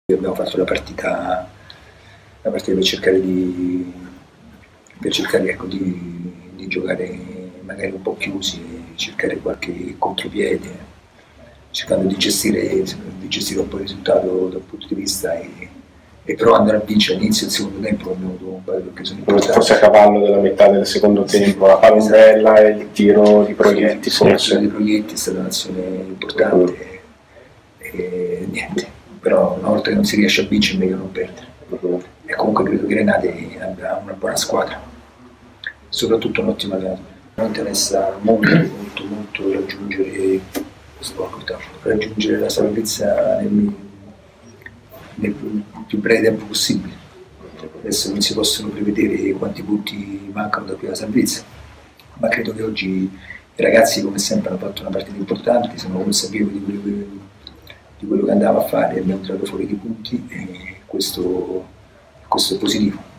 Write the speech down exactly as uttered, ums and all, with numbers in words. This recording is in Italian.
Abbiamo fatto la partita, la partita per cercare di, per cercare, ecco, di, di giocare magari un po' chiusi, cercare qualche contropiede, cercando di gestire, di gestire un po' il risultato dal punto di vista e, e però andare a vincere all'inizio del secondo tempo abbiamo avuto un paio di occasioni importanti. Forse a cavallo della metà del secondo sì, tempo, la palombella esatto. E il tiro di Proietti, sì, forse. Il tiro di Proietti è stata un'azione importante uh-huh. e niente. Però una volta che non si riesce a vincere è meglio non perdere. Uh-huh. E comunque credo che Renate abbia una buona squadra, soprattutto un ottimo allenatore. Mi interessa molto, molto, molto raggiungere, raggiungere la salvezza nel, nel più breve tempo possibile. Adesso non si possono prevedere quanti punti mancano da qui alla salvezza, ma credo che oggi i ragazzi, come sempre, hanno fatto una partita importante, sono consapevoli di quello che di quello che andava a fare, abbiamo tirato fuori dei punti e questo, questo è positivo.